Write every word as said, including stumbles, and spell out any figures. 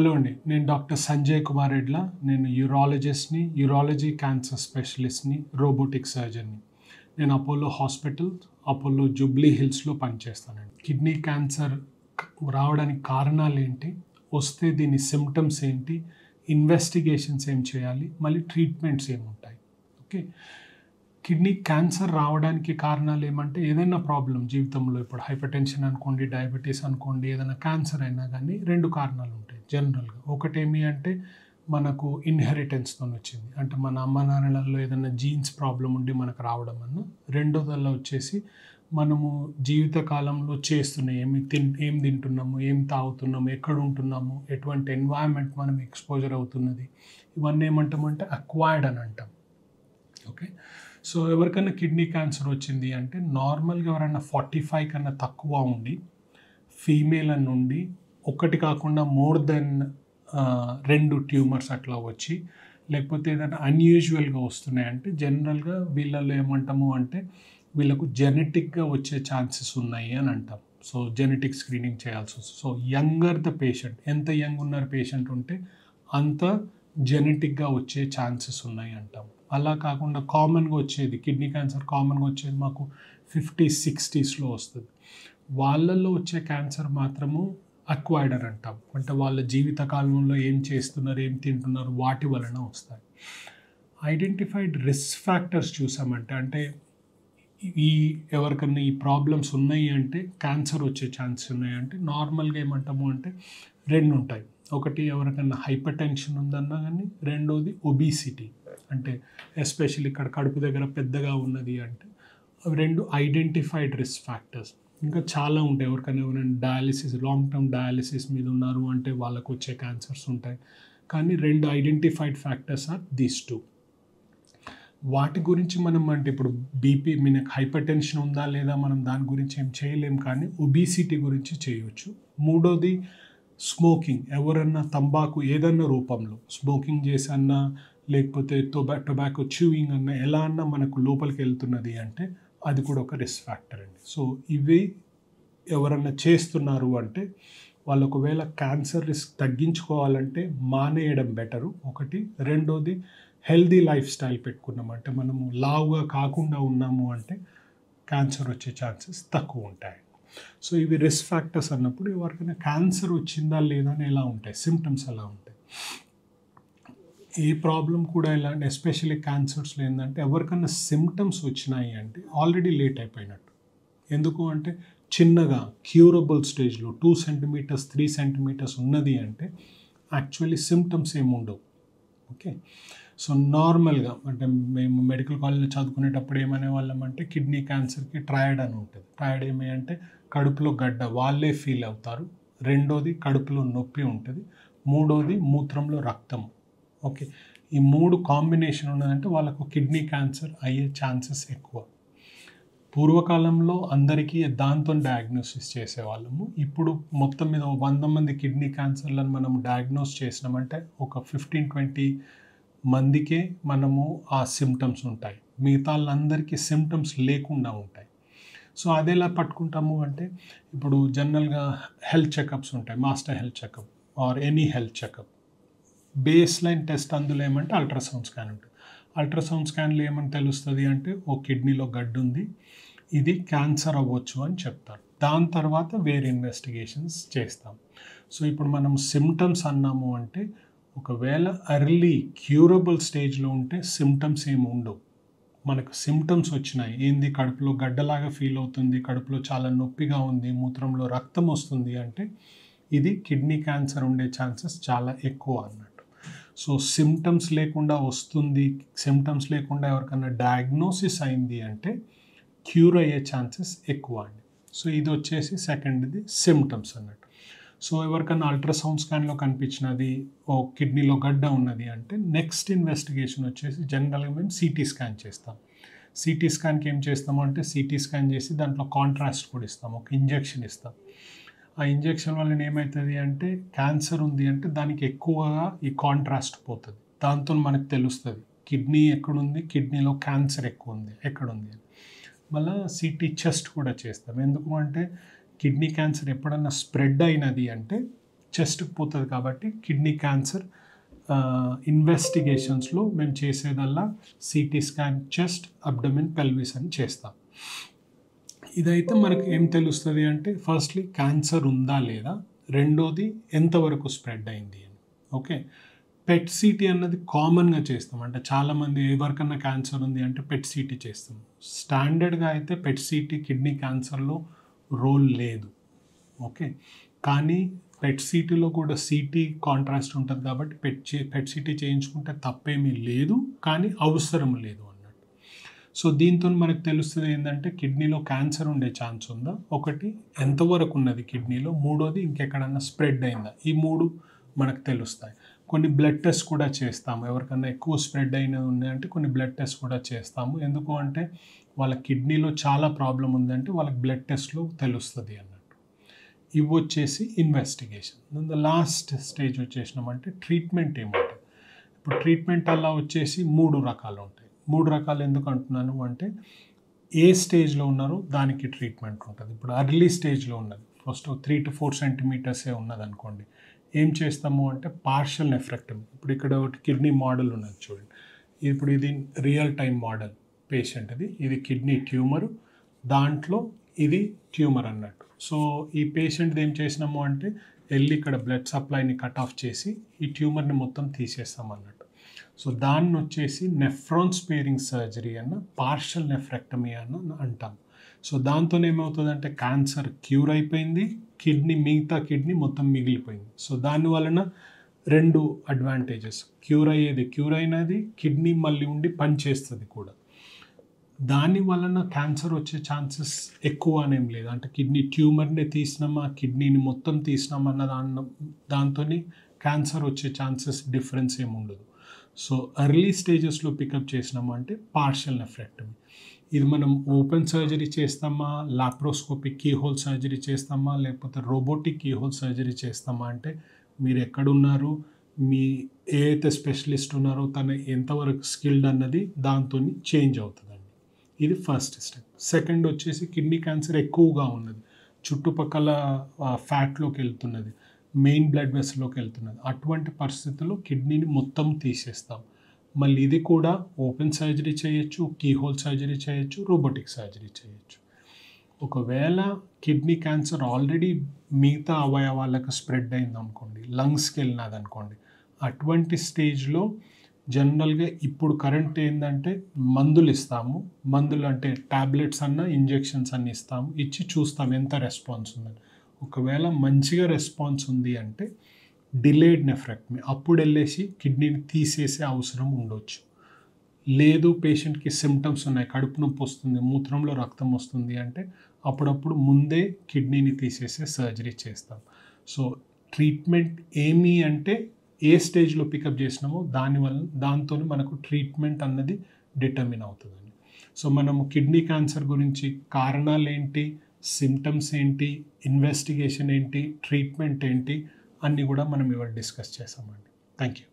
Hello అండి. నేను doctor Sanjay Kumar Edla. నేను యూరాలజిస్ట్‌ని, యూరాలజీ క్యాన్సర్ స్పెషలిస్ట్‌ని, రోబోటిక్ సర్జన్‌ని. నేను అపోలో హాస్పిటల్, అపోలో జూబ్లీ హిల్స్‌లో పనిచేస్తానండి. కిడ్నీ క్యాన్సర్ క్ రావడానికి కారణాలేంటి? వస్తే దీని సింప్టమ్స్ ఏంటి? ఇన్వెస్టిగేషన్స్ ఏం చేయాలి? మళ్ళీ ట్రీట్మెంట్స్ ఏముంటాయి? ఓకే. కిడ్నీ క్యాన్సర్ రావడానికి కారణాలు ఏమంటే ఏదైనా ప్రాబ్లమ్ జీవితంలో ఇప్పుడు హైపర్‌టెన్షన్ అనుకోండి, డయాబెటీస్ అనుకోండి, ఏదైనా క్యాన్సర్ అయినా కానీ రెండు కారణాలు ఉంటాయి జనరల్‌గా. ఒకటేమి అంటే మనకు ఇన్‌హెరిటెన్స్‌తోని వచ్చింది. అంటే మన అమ్మ నాన్నలలో ఏదైనా జీన్స్ ప్రాబ్లమ్ ఉండి మనకు రావడం అన్న. రెండోదల్లా వచ్చేసి మనము జీవిత కాలంలో చేస్తున్న ఏమి తిన్ ఏం తింటున్నాము, ఏం తాగుతున్నాము, ఎక్కడ ఉంటున్నాము, ఎటువంటి ఎన్వైర్న్‌మెంట్ మనం ఎక్స్‌పోజర్ అవుతున్నది. ఇవన్నీ ఏమంటామంటే అక్వైర్డ్ అని అంటాం. ఓకే. సో ఎవరికైనా కిడ్నీ క్యాన్సర్ వచ్చింది అంటే నార్మల్‌గా ఎవరైనా నలభై ఐదు కన్నా తక్కువ ఉండి ఫీమేల్ అని ఉండి ఒకటి కాకుండా మోర్ దెన్ ఆహ్, రెండు ట్యూమర్స్ అట్లా వచ్చి లేకపోతే ఏదైనా అన్‌యూజువల్‌గా వస్తున్నాయంటే జనరల్‌గా వీళ్ళలో ఏమంటాము అంటే వీళ్ళకు జెనెటిక్‌గా వచ్చే ఛాన్సెస్ ఉన్నాయి అని అంటాం. సో జెనెటిక్ స్క్రీనింగ్ చేయాల్సి వస్తుంది. సో యంగర్ ద పేషెంట్ ఎంత యంగ్ ఉన్నారు పేషెంట్ ఉంటే అంత జెనెటిక్‌గా వచ్చే ఛాన్సెస్ ఉన్నాయి అంటాం. అలా కాకుండా కామన్‌గా వచ్చేది కిడ్నీ క్యాన్సర్ కామన్‌గా వచ్చేది మాకు ఫిఫ్టీ, సిక్స్టీస్‌లో వస్తది. వాళ్ళల్లో వచ్చే క్యాన్సర్ మాత్రము అక్వైర్డ్ అని అంటాం. అంటే వాళ్ళ జీవిత కాలంలో ఏం చేస్తున్నారు, ఏం తింటున్నారు వాటి వలన వస్తాయి. ఐడెంటిఫైడ్ రిస్క్ ఫ్యాక్టర్స్ చూసామంటే అంటే ఈ ఎవరికన్నా ఈ ప్రాబ్లమ్స్ ఉన్నాయి అంటే క్యాన్సర్ వచ్చే ఛాన్సెస్ ఉన్నాయంటే నార్మల్‌గా ఏమంటాము అంటే రెండు ఉంటాయి. ఒకటి ఎవరికన్నా హైపర్‌టెన్షన్ ఉందన్నా కానీ రెండోది ఒబిసిటీ అంటే ఎస్పెషల్లీ ఇక్కడ కడుపు దగ్గర పెద్దగా ఉన్నది అంటే అవి రెండు ఐడెంటిఫైడ్ రిస్క్ ఫ్యాక్టర్స్. ఇంకా చాలా ఉంటాయి. ఎవరికైనా ఎవరైనా డయాలిసిస్ లాంగ్ టర్మ్ డయాలిసిస్ మీద ఉన్నారు అంటే వాళ్ళకు వచ్చే క్యాన్సర్స్ ఉంటాయి. కానీ రెండు identified factors are these two. వాటి గురించి మనం అంటే ఇప్పుడు బీపీ మనకు హైపర్‌టెన్షన్ ఉందా లేదా మనం దాని గురించి ఏం చేయలేం కానీ ఒబిసిటీ గురించి చేయొచ్చు. మూడోది స్మోకింగ్. ఎవరన్నా తంబాకు ఏదన్నా రూపంలో స్మోకింగ్ చేసన్నా లేకపోతే టొబా టొబాకో చ్యూయింగ్ అన్నా ఎలా అన్నా మనకు లోపలికి వెళ్తున్నది అంటే అది కూడా ఒక రిస్క్ ఫ్యాక్టర్ అండి. సో ఇవి ఎవరన్నా చేస్తున్నారు అంటే వాళ్ళు ఒకవేళ క్యాన్సర్ రిస్క్ తగ్గించుకోవాలంటే మానేయడం బెటరు ఒకటి. రెండోది హెల్తీ లైఫ్ స్టైల్ పెట్టుకున్నాం అంటే మనము లావుగా కాకుండా ఉన్నాము అంటే క్యాన్సర్ వచ్చే ఛాన్సెస్ తక్కువ ఉంటాయి. సో ఇవి రిస్క్ ఫ్యాక్టర్స్ అన్నప్పుడు ఎవరికైనా క్యాన్సర్ వచ్చిందా లేదా అని ఎలా ఉంటాయి, సిమ్టమ్స్ ఎలా ఉంటాయి. ఏ ప్రాబ్లం కూడా ఎలా అంటే ఎస్పెషల్లీ క్యాన్సర్స్లో ఏంటంటే ఎవరికైనా సిమ్టమ్స్ వచ్చినాయి అంటే ఆల్రెడీ లేట్ అయిపోయినట్టు. ఎందుకు అంటే చిన్నగా క్యూరబుల్ స్టేజ్లో టూ సెంటీమీటర్స్ త్రీ సెంటీమీటర్స్ ఉన్నది అంటే యాక్చువల్లీ సిమ్టమ్స్ ఏమి ఉండవు. ఓకే. సో నార్మల్గా అంటే మేము మెడికల్ కాలేజ్లో చదువుకునేటప్పుడు ఏమనే వాళ్ళం అంటే కిడ్నీ క్యాన్సర్కి ట్రయడ్ అని ఉంటుంది. ట్రయడ్ ఏమి అంటే కడుపులో గడ్డ వాళ్ళే ఫీల్ అవుతారు. రెండోది కడుపులో నొప్పి ఉంటుంది. మూడోది మూత్రంలో రక్తం. ఓకే. ఈ మూడు కాంబినేషన్ ఉన్నదంటే వాళ్ళకు కిడ్నీ క్యాన్సర్ అయ్యే ఛాన్సెస్ ఎక్కువ. పూర్వకాలంలో అందరికీ దాంతో డయాగ్నోసిస్ చేసేవాళ్ళము. ఇప్పుడు మొత్తం మీద వంద మంది కిడ్నీ క్యాన్సర్లను మనం డయాగ్నోస్ చేసినామంటే ఒక ఫిఫ్టీన్ ట్వంటీ మందికే మనము ఆ సిమ్టమ్స్ ఉంటాయి. మిగతా వాళ్ళందరికీ సిమ్టమ్స్ లేకుండా ఉంటాయి. సో అది ఎలా పట్టుకుంటాము అంటే ఇప్పుడు జనరల్‌గా హెల్త్ చెకప్స్ ఉంటాయి. Master health checkup or any health checkup. Base line test అందులో ఏమంటే అల్ట్రాసౌండ్ స్కాన్ ఉంటుంది. అల్ట్రాసౌండ్ స్కాన్‌లో ఏమని తెలుస్తుంది అంటే ఓ కిడ్నీలో గడ్డు ఉంది. ఇది క్యాన్సర్ అవ్వచ్చు అని చెప్తారు. దాని తర్వాత వేరే ఇన్వెస్టిగేషన్స్ చేస్తాం. సో ఇప్పుడు మనం సిమ్టమ్స్ అన్నాము అంటే ఒకవేళ ఎర్లీ క్యూరబుల్ స్టేజ్లో ఉంటే సిమ్టమ్స్ ఏమి ఉండవు. మనకు సిమ్టమ్స్ వచ్చినాయి. ఏంది కడుపులో గడ్డలాగా ఫీల్ అవుతుంది, కడుపులో చాలా నొప్పిగా ఉంది, మూత్రంలో రక్తం వస్తుంది అంటే ఇది కిడ్నీ క్యాన్సర్ ఉండే ఛాన్సెస్ చాలా ఎక్కువ అన్నట్టు. సో సిమ్టమ్స్ లేకుండా వస్తుంది, సిమ్టమ్స్ లేకుండా ఎవరికైనా డయాగ్నోసిస్ అయింది అంటే క్యూర్ అయ్యే ఛాన్సెస్ ఎక్కువ అండి. సో ఇది వచ్చేసి సెకండ్‌ది సిమ్టమ్స్ అన్నట్టు. సో ఎవరికైనా అల్ట్రాసౌండ్ స్కాన్‌లో కనిపించినది ఓ కిడ్నీలో గడ్డ ఉన్నది అంటే నెక్స్ట్ ఇన్వెస్టిగేషన్ వచ్చేసి జనరల్‌గా మేము సీటీ స్కాన్ చేస్తాం. సీటీ స్కాన్‌కి ఏం చేస్తాము అంటే సీటీ స్కాన్ చేసి దాంట్లో కాంట్రాస్ట్ కూడా ఇస్తాం. ఒక ఇంజెక్షన్ ఇస్తాం. ఆ ఇంజెక్షన్ వలన ఏమవుతుంది అంటే క్యాన్సర్ ఉంది అంటే దానికి ఎక్కువగా ఈ కాంట్రాస్ట్ పోతుంది. దాంతో మనకు తెలుస్తుంది కిడ్నీ ఎక్కడుంది, కిడ్నీలో క్యాన్సర్ ఎక్కువ ఉంది ఎక్కడుంది అని. మళ్ళీ సీటీ చెస్ట్ కూడా చేస్తాం. ఎందుకు అంటే కిడ్నీ క్యాన్సర్ ఎప్పుడన్నా స్ప్రెడ్ అయినది అంటే చెస్ట్కి పోతుంది కాబట్టి కిడ్నీ క్యాన్సర్ ఇన్వెస్టిగేషన్స్లో మేము చేసేదల్లా CT scan chest abdomen pelvis అని చేస్తాం. ఇదైతే మనకు ఏం తెలుస్తుంది అంటే ఫస్ట్లీ క్యాన్సర్ ఉందా లేదా, రెండోది ఎంతవరకు స్ప్రెడ్ అయింది అని. ఓకే, పెట్ సిటీ అన్నది కామన్గా చేస్తాం, అంటే చాలామంది ఎవరికన్నా క్యాన్సర్ ఉంది అంటే పెట్ సిటీ చేస్తాం. స్టాండర్డ్గా అయితే పెట్ సిటీ కిడ్నీ క్యాన్సర్లో రోల్ లేదు. ఓకే, కానీ పెట్ సిటీలో కూడా సిటీ కాంట్రాస్ట్ ఉంటుంది కాబట్టి పెట్ పెట్ సిటీ చేయించుకుంటే తప్పేమీ లేదు, కానీ అవసరం లేదు అన్నట్టు. సో దీంతో మనకు తెలుస్తుంది ఏంటంటే కిడ్నీలో క్యాన్సర్ ఉండే ఛాన్స్ ఉందా, ఒకటి ఎంతవరకు ఉన్నది కిడ్నీలో, మూడోది ఇంకెక్కడన్నా స్ప్రెడ్ అయిందా, ఈ మూడు మనకు తెలుస్తాయి. కొన్ని బ్లడ్ టెస్ట్ కూడా చేస్తాము, ఎవరికన్నా ఎక్కువ స్ప్రెడ్ అయినది ఉందంటే కొన్ని బ్లడ్ టెస్ట్ కూడా చేస్తాము. ఎందుకు అంటే వాళ్ళ కిడ్నీలో చాలా ప్రాబ్లం ఉందంటే వాళ్ళకి బ్లడ్ టెస్ట్లో తెలుస్తుంది అన్నట్టు. ఇవి వచ్చేసి ఇన్వెస్టిగేషన్. ద లాస్ట్ స్టేజ్ వచ్చేసినామంటే ట్రీట్మెంట్ ఏముంటుంది. ఇప్పుడు ట్రీట్మెంట్ అలా వచ్చేసి మూడు రకాలు ఉంటాయి. మూడు రకాలు ఎందుకు అంటున్నాను అంటే ఏ స్టేజ్లో ఉన్నారో దానికి ట్రీట్మెంట్ ఉంటుంది. ఇప్పుడు అర్లీ స్టేజ్లో ఉన్నది, ఫస్ట్ త్రీ టు ఫోర్ సెంటీమీటర్సే ఉన్నది అనుకోండి, ఏం చేస్తాము అంటే పార్షల్ నెఫ్రెక్టమీ. ఇప్పుడు ఇక్కడ ఒకటి కిడ్నీ మోడల్ ఉన్నది చూడండి, ఇప్పుడు ఇది రియల్ టైం మోడల్ పేషెంట్ది, ఇది కిడ్నీ ట్యూమర్, దాంట్లో ఇది ట్యూమర్ అన్నట్టు. సో ఈ పేషెంట్ది ఏం చేసినాము అంటే వెళ్ళి ఇక్కడ బ్లడ్ సప్లైని కట్ ఆఫ్ చేసి ఈ ట్యూమర్ని మొత్తం తీసేస్తాం అన్నట్టు. సో దాన్ని వచ్చేసి నెఫ్రాన్ స్పేరింగ్ సర్జరీ అన్న పార్షల్ నెఫ్రెక్టమీ అన్న అంటాం. సో దాంతో ఏమవుతుందంటే క్యాన్సర్ క్యూర్ అయిపోయింది, కిడ్నీ మిగతా కిడ్నీ మొత్తం మిగిలిపోయింది. సో దాని వలన రెండు అడ్వాంటేజెస్, క్యూర్ అయ్యేది క్యూర్ అయినది, కిడ్నీ మళ్ళీ ఉండి పనిచేస్తుంది కూడా. దాని వలన క్యాన్సర్ వచ్చే ఛాన్సెస్ ఎక్కువ అనేం లేదు, అంటే కిడ్నీ ట్యూమర్ని తీసినామా కిడ్నీని మొత్తం తీసినామా అన్న దాని దాంతో క్యాన్సర్ వచ్చే ఛాన్సెస్ డిఫరెన్స్ ఏమి ఉండదు. సో ఎర్లీ స్టేజెస్లో పికప్ చేసినామంటే పార్షల్ నెఫ్రెక్టమీ. ఇది మనం ఓపెన్ సర్జరీ చేస్తామా, లాప్రోస్కోపిక్ కీహోల్ సర్జరీ చేస్తామా, లేకపోతే రోబోటిక్ కీహోల్ సర్జరీ చేస్తామా అంటే మీరు ఎక్కడున్నారు, మీ ఏ అయితే స్పెషలిస్ట్ ఉన్నారో తను ఎంతవరకు స్కిల్డ్ అన్నది దాంతో చేంజ్ అవుతుందండి. ఇది ఫస్ట్ స్టెప్. సెకండ్ వచ్చేసి కిడ్నీ క్యాన్సర్ ఎక్కువగా ఉన్నది, చుట్టుపక్కల ఫ్యాట్లోకి వెళ్తున్నది, మెయిన్ బ్లడ్ వెసల్లోకి వెళ్తున్నది, అటువంటి పరిస్థితుల్లో కిడ్నీని మొత్తం తీసేస్తాం. మళ్ళీ ఇది కూడా ఓపెన్ సర్జరీ చేయొచ్చు, కీహోల్ సర్జరీ చేయొచ్చు, రోబోటిక్ సర్జరీ చేయొచ్చు. ఒకవేళ కిడ్నీ క్యాన్సర్ ఆల్రెడీ మిగతా అవయవాలకు స్ప్రెడ్ అయింది అనుకోండి, లంగ్స్కి వెళ్ళినది అనుకోండి, అటువంటి స్టేజ్లో జనరల్గా ఇప్పుడు కరెంట్ ఏంటంటే మందులు ఇస్తాము, మందులు అంటే ట్యాబ్లెట్స్ అన్న ఇంజెక్షన్స్ అన్న ఇస్తాము, ఇచ్చి చూస్తాం ఎంత రెస్పాన్స్ ఉందని. ఒకవేళ మంచిగా రెస్పాన్స్ ఉంది అంటే డిలేడ్ నెఫ్రెక్టమీ, అప్పుడు వెళ్ళేసి కిడ్నీని తీసేసే అవసరం ఉండొచ్చు. లేదు పేషెంట్కి సిమ్టమ్స్ ఉన్నాయి, కడుపు నొప్పి వస్తుంది, మూత్రంలో రక్తం వస్తుంది అంటే అప్పుడప్పుడు ముందే కిడ్నీని తీసేసే సర్జరీ చేస్తాం. సో ట్రీట్మెంట్ ఏమి అంటే ఏ స్టేజ్లో పికప్ చేసినామో దానివల్ల దాంతో మనకు ట్రీట్మెంట్ అన్నది డిటర్మిన్ అవుతుందండి. సో మనము కిడ్నీ క్యాన్సర్ గురించి కారణాలు ఏంటి, సిమ్టమ్స్ ఏంటి, ఇన్వెస్టిగేషన్ ఏంటి, ట్రీట్మెంట్ ఏంటి అన్నీ కూడా మనం ఇవాళ డిస్కస్ చేసామండి. Thank you.